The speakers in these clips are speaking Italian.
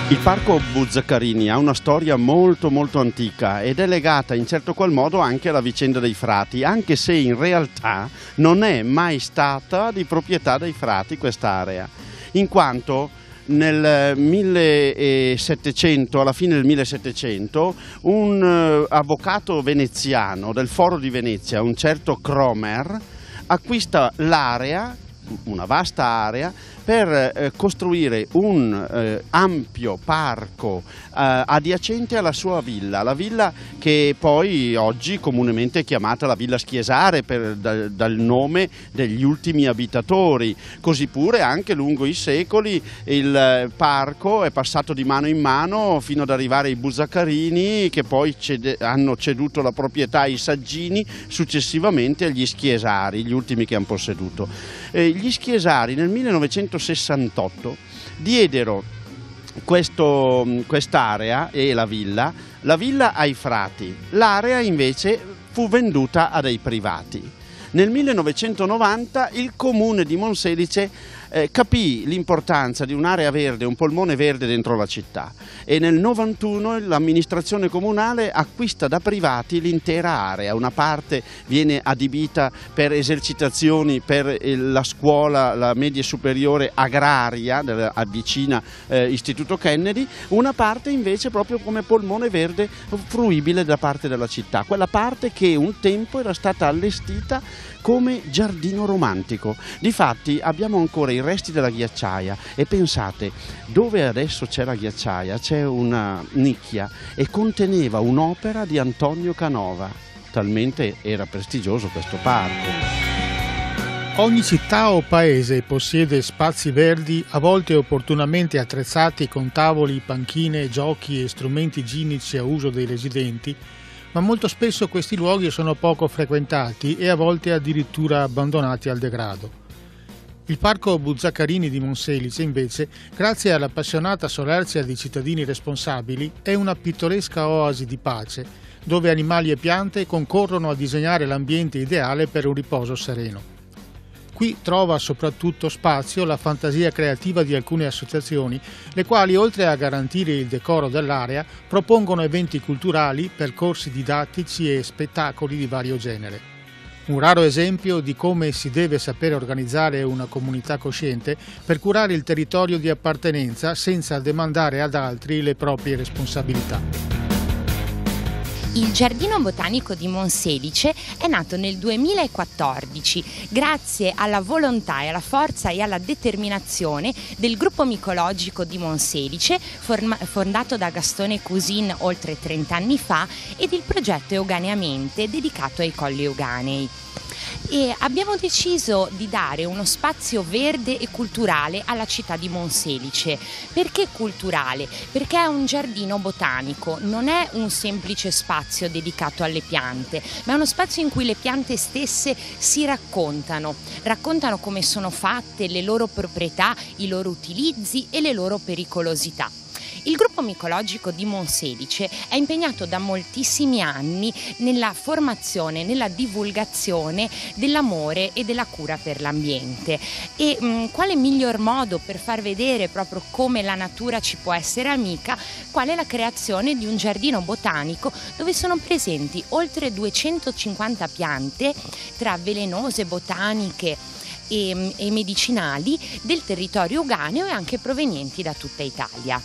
Il parco Buzzaccarini ha una storia molto antica ed è legata in certo qual modo anche alla vicenda dei frati, anche se in realtà non è mai stata di proprietà dei frati quest'area, in quanto nel 1700, alla fine del 1700, un avvocato veneziano del Foro di Venezia, un certo Cromer, acquista l'area, una vasta area, per costruire un ampio parco adiacente alla sua villa, la villa che poi oggi comunemente è chiamata la Villa Schiesare dal nome degli ultimi abitatori. Così pure anche lungo i secoli il parco è passato di mano in mano fino ad arrivare ai Buzzaccarini, che poi hanno ceduto la proprietà ai Saggini, successivamente agli Schiesari, gli ultimi che hanno posseduto. Gli Schiesari nel 1968 diedero quest'area e la villa ai frati, l'area invece fu venduta a dei privati. Nel 1990 il comune di Monselice capì l'importanza di un'area verde, un polmone verde dentro la città, e nel 91 l'amministrazione comunale acquista da privati l'intera area. Una parte viene adibita per esercitazioni per la scuola, la media superiore agraria della vicina Istituto Kennedy, una parte invece proprio come polmone verde fruibile da parte della città, quella parte che un tempo era stata allestita come giardino romantico. Difatti abbiamo ancora i resti della ghiacciaia e pensate, dove adesso c'è la ghiacciaia c'è una nicchia e conteneva un'opera di Antonio Canova, talmente era prestigioso questo parco. Ogni città o paese possiede spazi verdi, a volte opportunamente attrezzati con tavoli, panchine, giochi e strumenti igienici a uso dei residenti, ma molto spesso questi luoghi sono poco frequentati e a volte addirittura abbandonati al degrado. Il parco Buzzaccarini di Monselice, invece, grazie all'appassionata solerzia di cittadini responsabili, è una pittoresca oasi di pace, dove animali e piante concorrono a disegnare l'ambiente ideale per un riposo sereno. Qui trova soprattutto spazio la fantasia creativa di alcune associazioni, le quali, oltre a garantire il decoro dell'area, propongono eventi culturali, percorsi didattici e spettacoli di vario genere. Un raro esempio di come si deve sapere organizzare una comunità cosciente per curare il territorio di appartenenza senza demandare ad altri le proprie responsabilità. Il Giardino Botanico di Monselice è nato nel 2014 grazie alla volontà e alla forza e alla determinazione del gruppo micologico di Monselice, fondato da Gastone Cusin oltre 30 anni fa, ed il progetto Euganeamente, dedicato ai colli euganei. E abbiamo deciso di dare uno spazio verde e culturale alla città di Monselice. Perché culturale? Perché è un giardino botanico, non è un semplice spazio dedicato alle piante, ma è uno spazio in cui le piante stesse si raccontano come sono fatte, le loro proprietà, i loro utilizzi e le loro pericolosità. Il gruppo micologico di Monselice è impegnato da moltissimi anni nella formazione, nella divulgazione dell'amore e della cura per l'ambiente. E quale miglior modo per far vedere proprio come la natura ci può essere amica, quale la creazione di un giardino botanico dove sono presenti oltre 250 piante, tra velenose, botaniche e medicinali, del territorio euganeo e anche provenienti da tutta Italia.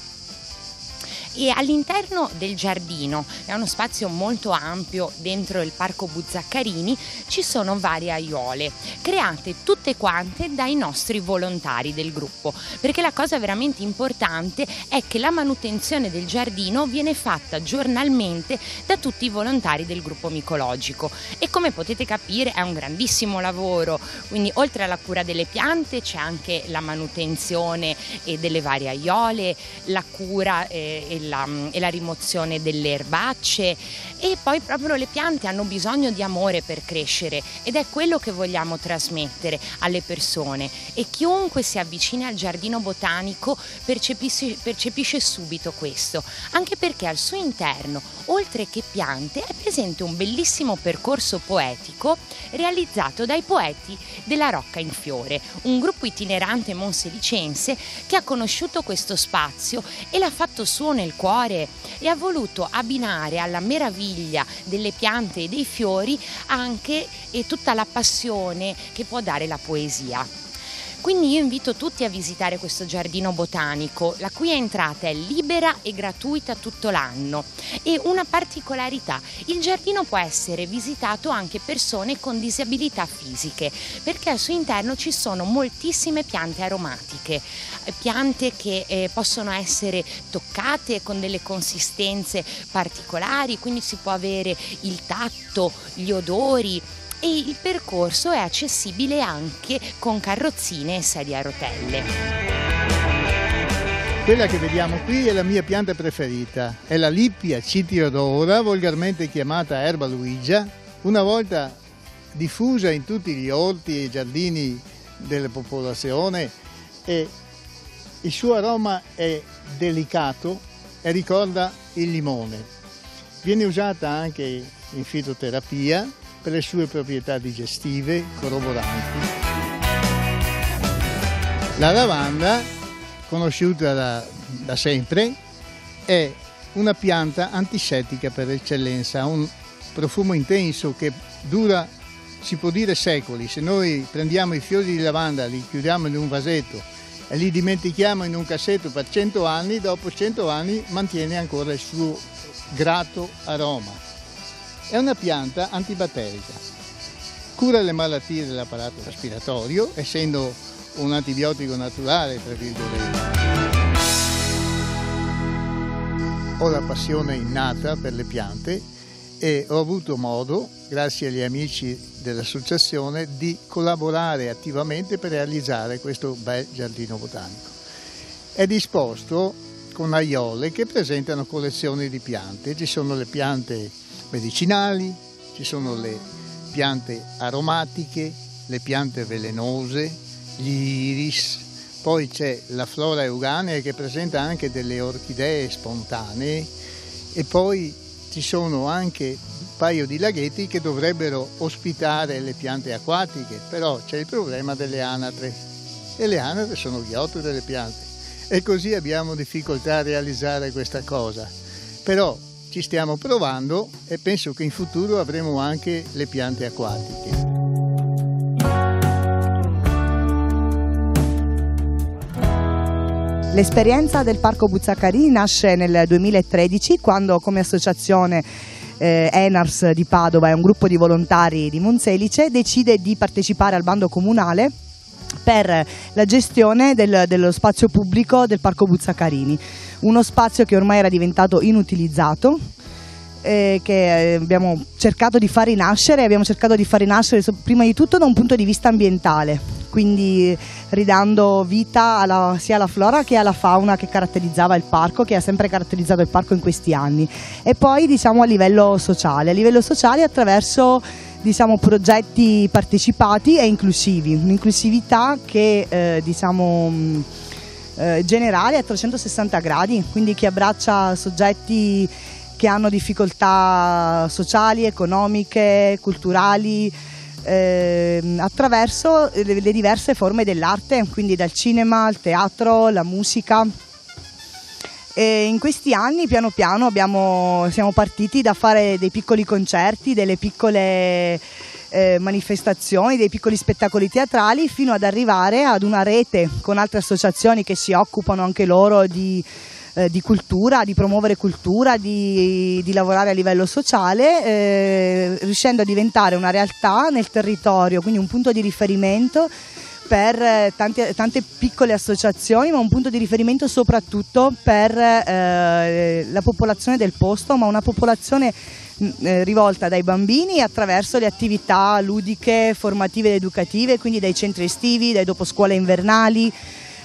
E all'interno del giardino, è uno spazio molto ampio dentro il parco Buzzaccarini, ci sono varie aiuole create tutte quante dai nostri volontari del gruppo, perché la cosa veramente importante è che la manutenzione del giardino viene fatta giornalmente da tutti i volontari del gruppo micologico e, come potete capire, è un grandissimo lavoro. Quindi oltre alla cura delle piante c'è anche la manutenzione delle varie aiuole, la cura e la rimozione delle erbacce, e poi proprio le piante hanno bisogno di amore per crescere, ed è quello che vogliamo trasmettere alle persone, e chiunque si avvicina al giardino botanico percepisce subito questo, anche perché al suo interno, oltre che piante, è presente un bellissimo percorso poetico realizzato dai Poeti della Rocca in Fiore, un gruppo itinerante monselicense che ha conosciuto questo spazio e l'ha fatto suo nel cuore, e ha voluto abbinare alla meraviglia delle piante e dei fiori anche tutta la passione che può dare la poesia. Quindi io invito tutti a visitare questo giardino botanico, la cui entrata è libera e gratuita tutto l'anno. E una particolarità: il giardino può essere visitato anche persone con disabilità fisiche, perché al suo interno ci sono moltissime piante aromatiche, piante che possono essere toccate con delle consistenze particolari, quindi si può avere il tatto, gli odori. E il percorso è accessibile anche con carrozzine e sedie a rotelle. Quella che vediamo qui è la mia pianta preferita, è la Lippia citiodora, volgarmente chiamata erba luigia, una volta diffusa in tutti gli orti e giardini della popolazione, e il suo aroma è delicato e ricorda il limone. Viene usata anche in fitoterapia per le sue proprietà digestive corroboranti. La lavanda, conosciuta da sempre, è una pianta antisettica per eccellenza, ha un profumo intenso che dura, si può dire, secoli. Se noi prendiamo i fiori di lavanda, li chiudiamo in un vasetto e li dimentichiamo in un cassetto per 100 anni, dopo 100 anni mantiene ancora il suo grato aroma. È una pianta antibatterica, cura le malattie dell'apparato respiratorio, essendo un antibiotico naturale, tra virgolette. Ho la passione innata per le piante e ho avuto modo, grazie agli amici dell'associazione, di collaborare attivamente per realizzare questo bel giardino botanico. È disposto con aiole che presentano collezioni di piante. Ci sono le piante medicinali, ci sono le piante aromatiche, le piante velenose, gli iris, poi c'è la flora euganea che presenta anche delle orchidee spontanee, e poi ci sono anche un paio di laghetti che dovrebbero ospitare le piante acquatiche, però c'è il problema delle anatre, e le anatre sono ghiotte delle piante, e così abbiamo difficoltà a realizzare questa cosa. Però ci stiamo provando e penso che in futuro avremo anche le piante acquatiche. L'esperienza del Parco Buzzaccarini nasce nel 2013, quando come associazione Enars di Padova e un gruppo di volontari di Monselice decide di partecipare al bando comunale per la gestione dello spazio pubblico del Parco Buzzaccarini, uno spazio che ormai era diventato inutilizzato, che abbiamo cercato di far rinascere. Abbiamo cercato di far rinascere prima di tutto da un punto di vista ambientale, quindi ridando vita sia alla flora che alla fauna che caratterizzava il parco, che ha sempre caratterizzato il parco in questi anni, e poi a livello sociale attraverso progetti partecipati e inclusivi, un'inclusività che generale a 360 gradi, quindi che abbraccia soggetti che hanno difficoltà sociali, economiche, culturali, attraverso le diverse forme dell'arte, quindi dal cinema al teatro, la musica. E in questi anni piano piano siamo partiti da fare dei piccoli concerti, delle piccole manifestazioni, dei piccoli spettacoli teatrali, fino ad arrivare ad una rete con altre associazioni che si occupano anche loro di cultura, di promuovere cultura, di lavorare a livello sociale, riuscendo a diventare una realtà nel territorio, quindi un punto di riferimento per tante piccole associazioni, ma un punto di riferimento soprattutto per la popolazione del posto, ma una popolazione rivolta dai bambini attraverso le attività ludiche, formative ed educative, quindi dai centri estivi, dai doposcuole invernali,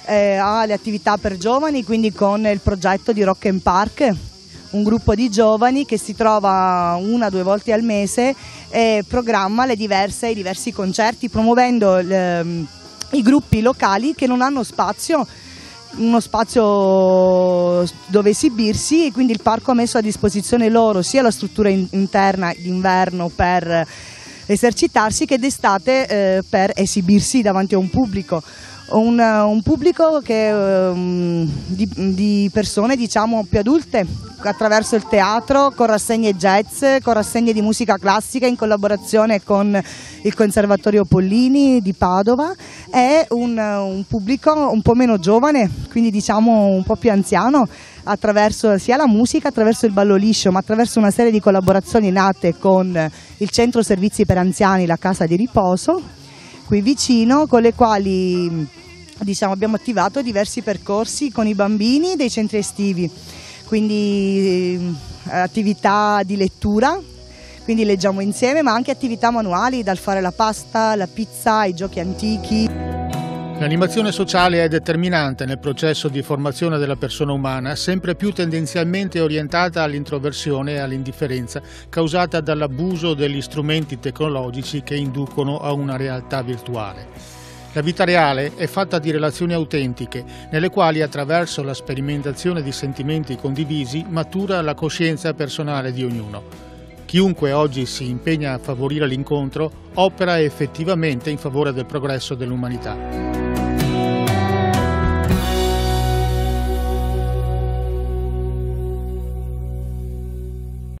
ha le attività per giovani, quindi con il progetto di Rock and Park, un gruppo di giovani che si trova 1 o 2 volte al mese e programma i diversi concerti, promuovendo i gruppi locali che non hanno uno spazio dove esibirsi, e quindi il parco ha messo a disposizione loro sia la struttura interna d'inverno per esercitarsi che d'estate per esibirsi davanti a un pubblico. Un pubblico che, di persone diciamo più adulte, attraverso il teatro, con rassegne jazz, con rassegne di musica classica in collaborazione con il Conservatorio Pollini di Padova, e un pubblico un po' meno giovane, quindi diciamo un po' più anziano, attraverso sia la musica, attraverso il ballo liscio, ma attraverso una serie di collaborazioni nate con il Centro Servizi per Anziani, la Casa di Riposo, qui vicino, con le quali abbiamo attivato diversi percorsi con i bambini dei centri estivi, quindi attività di lettura, quindi leggiamo insieme, ma anche attività manuali, dal fare la pasta, la pizza, i giochi antichi. L'animazione sociale è determinante nel processo di formazione della persona umana, sempre più tendenzialmente orientata all'introversione e all'indifferenza causata dall'abuso degli strumenti tecnologici che inducono a una realtà virtuale. La vita reale è fatta di relazioni autentiche, nelle quali attraverso la sperimentazione di sentimenti condivisi matura la coscienza personale di ognuno. Chiunque oggi si impegna a favorire l'incontro opera effettivamente in favore del progresso dell'umanità.